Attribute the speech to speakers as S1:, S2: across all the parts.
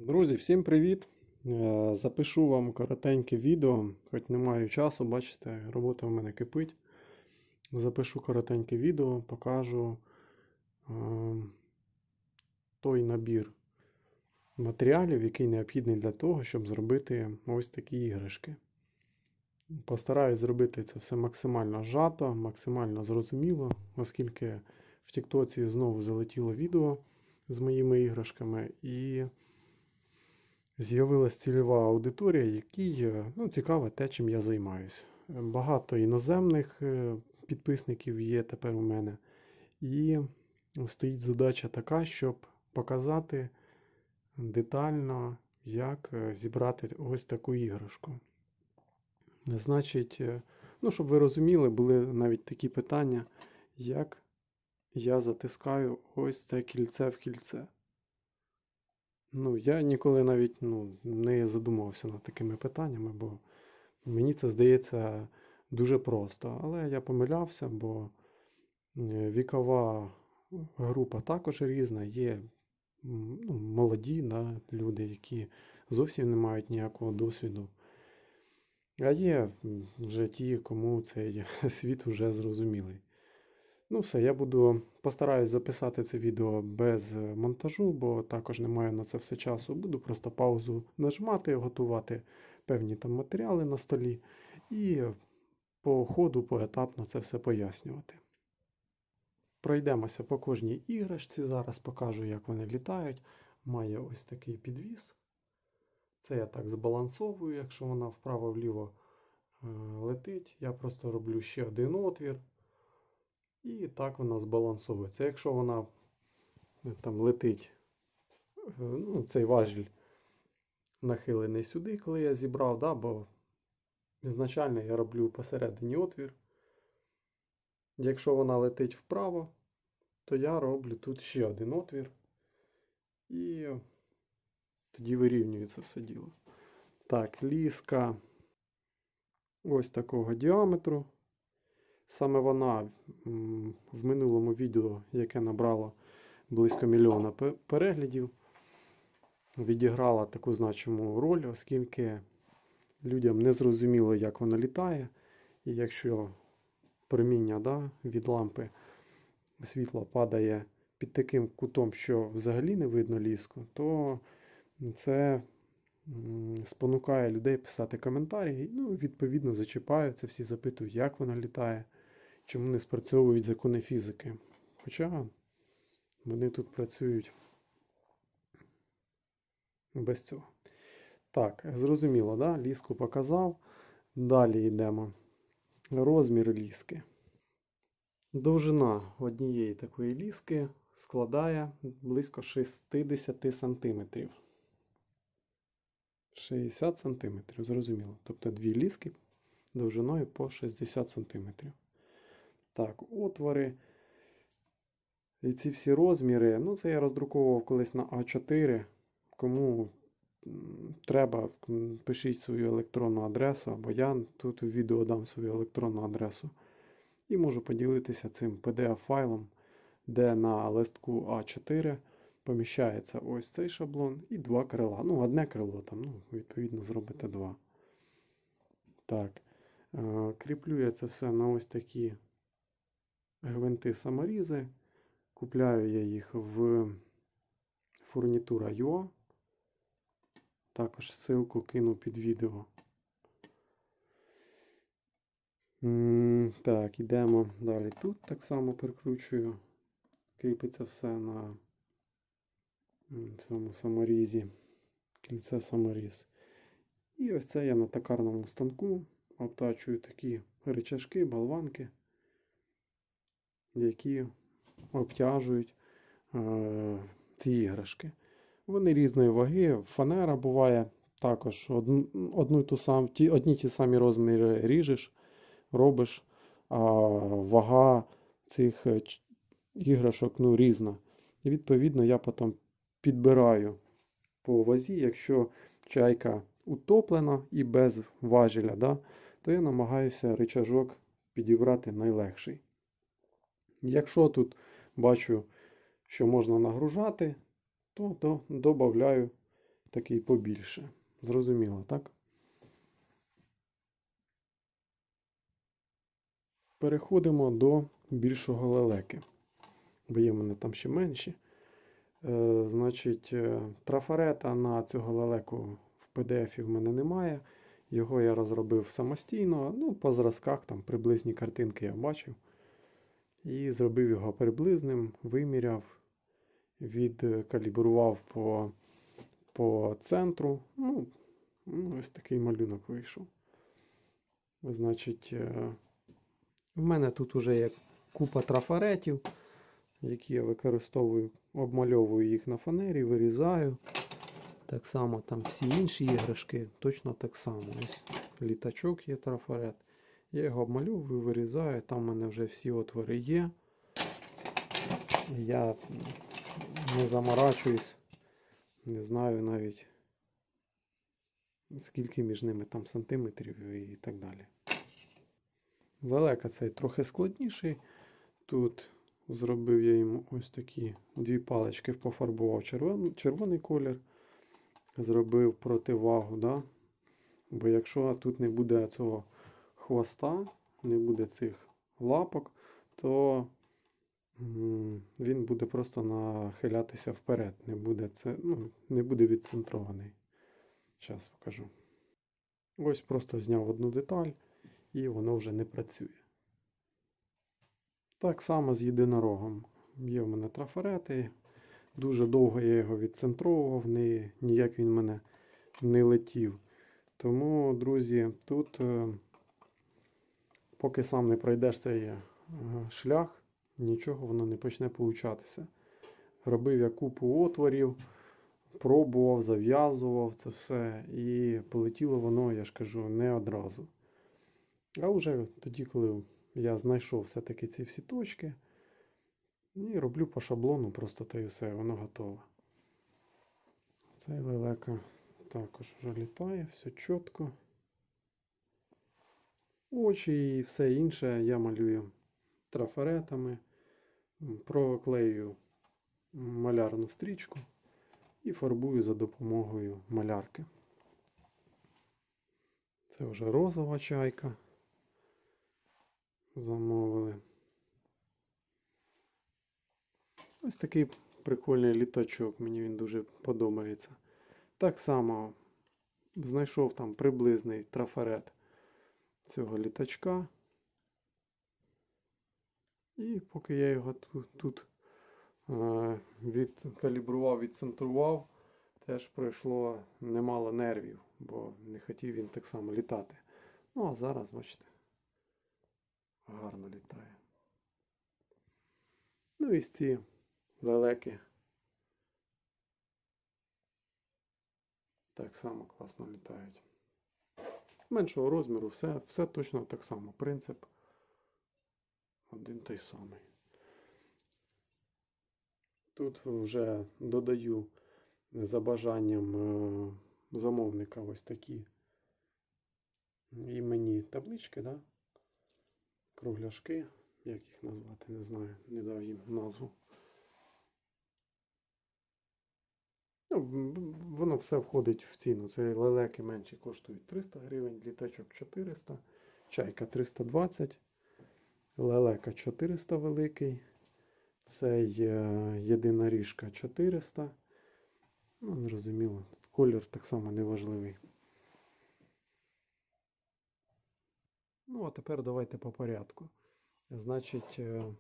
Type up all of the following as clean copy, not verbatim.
S1: Друзі, всім привіт! Запишу вам коротеньке відео, хоч не маю часу, бачите, робота в мене кипить. Запишу коротеньке відео, покажу той набір матеріалів, який необхідний для того, щоб зробити ось такі іграшки. Постараюсь зробити це все максимально зжато, максимально зрозуміло, оскільки в Тіктоці знову залетіло відео з моїми іграшками і з'явилась цільова аудиторія, якій цікаве те, чим я займаюся. Багато іноземних підписників є тепер у мене. І стоїть задача така, щоб показати детально, як зібрати ось таку іграшку. Значить, щоб ви розуміли, були навіть такі питання, як я затискаю ось це кільце в кільце. Я ніколи навіть не задумувався над такими питаннями, бо мені це здається дуже просто. Але я помилявся, бо вікова група також різна. Є молоді люди, які зовсім не мають ніякого досвіду. А є вже ті, кому цей світ вже зрозумілий. Все, я постараюсь записати це відео без монтажу, бо також не маю на це все часу. Буду просто паузу нажимати, готувати певні там матеріали на столі і по ходу, поетапно це все пояснювати. Пройдемося по кожній іграшці, зараз покажу, як вони літають. Має ось такий підвіс. Це я так збалансовую, якщо вона вправо-вліво летить. Я просто роблю ще один отвір. І так вона збалансовується. Якщо вона там летить, цей важіль нахилений сюди, коли я зібрав, бо ізначально я роблю посередині отвір. Якщо вона летить вправо, то я роблю тут ще один отвір. І тоді вирівнюється все діло. Так, ліска ось такого діаметру. Саме вона в минулому відео, яке набрало близько 1 мільйона переглядів, відіграла таку значиму роль, оскільки людям не зрозуміло, як вона літає. І якщо проміння від лампи світло падає під таким кутом, що взагалі не видно ліску, то це спонукає людей писати коментарі. Відповідно, зачіпаються, всі запитують, як вона літає, чому не спрацьовують закони фізики. Хоча вони тут працюють без цього. Так, зрозуміло, ліску показав. Далі йдемо. Розмір ліски. Довжина однієї такої ліски складає близько 60 см. 60 см, зрозуміло. Тобто дві ліски довжиною по 60 см. Так, отвори. І ці всі розміри, це я роздруковував колись на А4. Кому треба, пишіть свою електронну адресу, або я тут у відео дам свою електронну адресу. І можу поділитися цим PDF-файлом, де на листку А4 поміщається ось цей шаблон і два крила. Одне крило там, відповідно, зробите два. Так, кріплю я це все на ось такі гвинти-саморізи. Купляю я їх в Furnitura.ua. Також ссылку кину під відео. Так, йдемо далі. Тут так само прикручую. Кріпиться все на цьому саморізі. Кільце саморіз. І ось це я на токарному станку обтачую такі рычажки, болванки, які обтяжують ці іграшки. Вони різної ваги. Фанера буває також. Одні ті самі розміри ріжеш, робиш, а вага цих іграшок різна. І відповідно я потім підбираю по вазі. Якщо чайка утоплена і без важеля, то я намагаюся рычажок підібрати найлегший. Якщо тут бачу, що можна нагружати, то додаю такий побільше. Зрозуміло, так? Переходимо до більшого лелеки, бо є в мене там ще менші. Значить, трафарета на цього лелеку в PDF в мене немає. Його я розробив самостійно, ну, по зразках, там приблизні картинки я бачив. І зробив його приблизним, виміряв, відкалібрував по центру. Ну, ось такий малюнок вийшов. Значить, в мене тут вже є купа трафаретів, які я використовую, обмальовую їх на фанері, вирізаю. Так само там всі інші іграшки, точно так само. Ось літачок є трафарет. Я його обмальовую, вирізаю, там в мене вже всі отвори є. Я не заморачуюсь, не знаю навіть скільки між ними там сантиметрів і так далі. Лелека цей трохи складніший. Тут зробив я йому ось такі дві палички, пофарбував червоний колір. Зробив противагу, да? Бо якщо тут не буде цього хвоста, не буде цих лапок, то він буде просто нахилятися вперед. Не буде відцентрований. Зараз покажу. Ось просто зняв одну деталь і воно вже не працює. Так само з єдинорогом. Є в мене трафарети. Дуже довго я його відцентровував, ніяк він в мене не летів. Тому, друзі, тут поки сам не пройдеш цей шлях, нічого воно не почне получатися. Робив я купу отворів, пробував, зав'язував це все. І полетіло воно, я ж кажу, не одразу. А вже тоді, коли я знайшов все-таки ці всі точки, і роблю по шаблону, просто та й все, воно готове. Цей лелека також вже літає, все чітко. Очі і все інше я малюю трафаретами, проклею малярну стрічку і фарбую за допомогою малярки. Це вже розова чайка. Замовили. Ось такий прикольний літачок, мені він дуже подобається. Так само знайшов там приблизний трафарет цього літачка. І поки я його тут відкалібрував, відцентрував, теж пройшло немало нервів, бо не хотів він так само літати. Ну а зараз, бачите, гарно літає. Ну і ці лелеки так само класно літають. Меншого розміру, все точно так само. Принцип один той самий. Тут вже додаю за бажанням замовника ось такі іменні таблички, да? Кругляшки, як їх назвати, не знаю, не дав їм назву. Воно все входить в ціну. Це лелеки менші коштують 300 гривень, літачок 400, чайка 320, лелека 400 великий, цей єдиноріжка 400. Ну, зрозуміло, колір так само неважливий. Ну, а тепер давайте по порядку. Значить,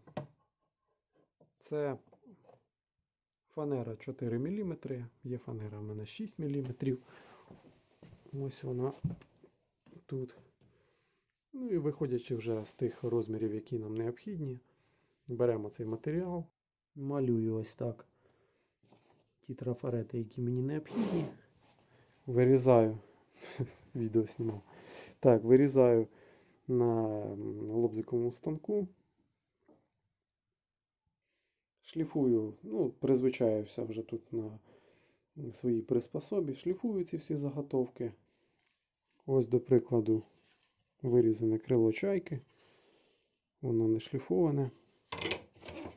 S1: це фанера 4 мм, є фанера в мене 6 мм. Ось вона тут. Ну і виходячи вже з тих розмірів, які нам необхідні, беремо цей матеріал, малюю ось так ті трафарети, які мені необхідні. Вирізаю, відео знімав. Так, вирізаю на лобзиковому станку. Шліфую, ну, призвичаюся вже тут на своїй приспособі. Шліфую ці всі заготовки. Ось, до прикладу, вирізане крило чайки. Воно не шліфоване.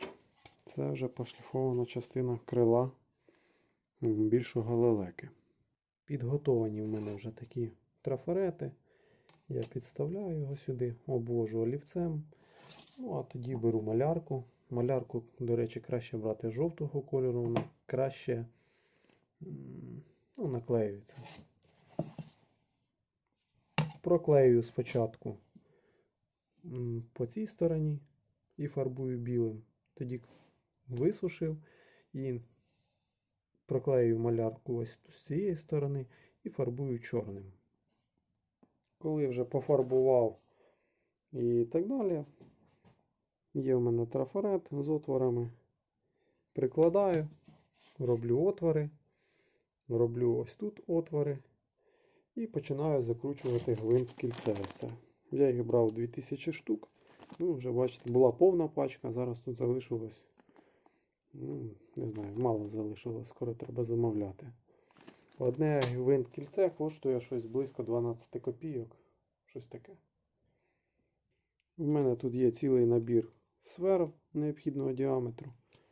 S1: Це вже пошліфована частина крила більшого лелеки. Підготовані в мене вже такі трафарети. Я підставляю його сюди, обвожу олівцем. Ну, а тоді беру малярку. Малярку, до речі, краще брати жовтого кольору, вона краще наклеюється. Проклею спочатку по цій стороні і фарбую білим. Тоді висушив і проклею малярку ось з цієї сторони і фарбую чорним. Коли вже пофарбував і так далі, є в мене трафарет з отворами. Прикладаю, роблю отвори, роблю ось тут отвори і починаю закручувати гвинт в кільце. Все. Я їх брав 2000 штук. Ну, вже бачите, була повна пачка, зараз тут залишилось, не знаю, мало залишилось, скоро треба замовляти. Одне гвинт кільце коштує щось близько 12 копійок. Щось таке. У мене тут є цілий набір сверл необхідного діаметру.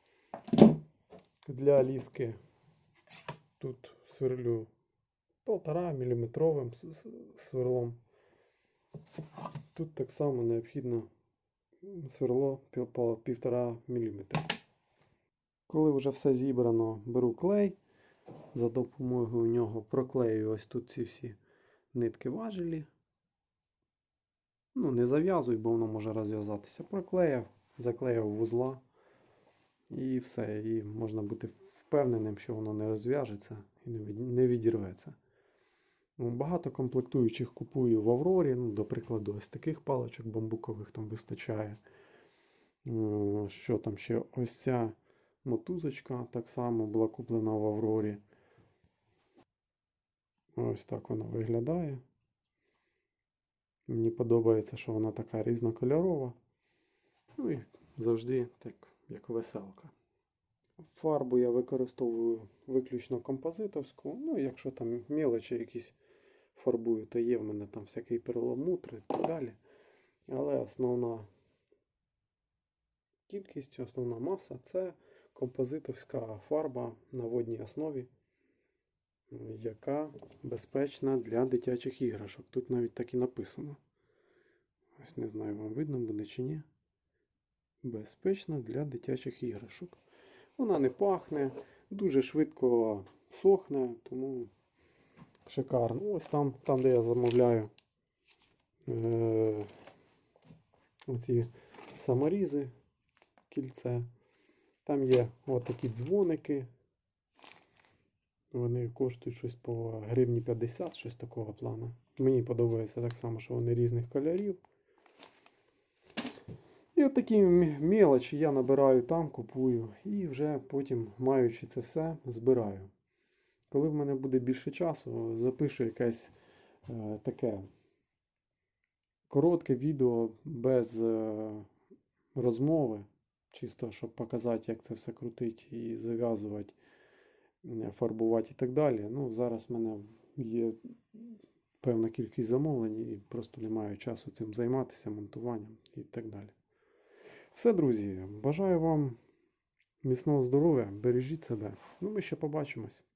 S1: Для ліски тут сверлю 1,5 мм сверлом. Тут так само необхідно сверло 1,5 мм. Коли вже все зібрано, беру клей, за допомогою нього проклею ось тут ці всі нитки важелі. Ну, не зав'язуй, бо воно може розв'язатися. Проклеїв, заклеїв вузла і все. І можна бути впевненим, що воно не розв'яжеться і не відірветься. Багато комплектуючих купую в Аврорі. Ну, до прикладу, ось таких паличок бамбукових там вистачає. Що там ще? Ось ця мотузочка так само була куплена в Аврорі. Ось так вона виглядає. Мені подобається, що вона така різнокольорова. Ну і завжди так, як веселка. Фарбу я використовую виключно композитовську. Ну, якщо там мелочі якісь фарбую, то є в мене там всякий перламутр і так далі. Але основна кількість, основна маса це композитовська фарба на водній основі, яка безпечна для дитячих іграшок. Тут навіть так і написано. Ось не знаю, вам видно буде чи ні. Безпечна для дитячих іграшок. Вона не пахне, дуже швидко сохне, тому шикарно. Ось там де я замовляю оці саморізи, кільце. Там є отакі дзвоники. Вони коштують щось по гривні 50, щось такого плану. Мені подобається так само, що вони різних кольорів. І от такі мелочі я набираю там, купую і вже потім, маючи це все, збираю. Коли в мене буде більше часу, запишу якесь таке коротке відео без розмови. Чисто, щоб показати, як це все крутить і зав'язувати, фарбувати і так далі. Ну, зараз в мене є певна кількість замовлень і просто не маю часу цим займатися, монтуванням і так далі. Все, друзі, бажаю вам міцного здоров'я, бережіть себе. Ну, ми ще побачимось.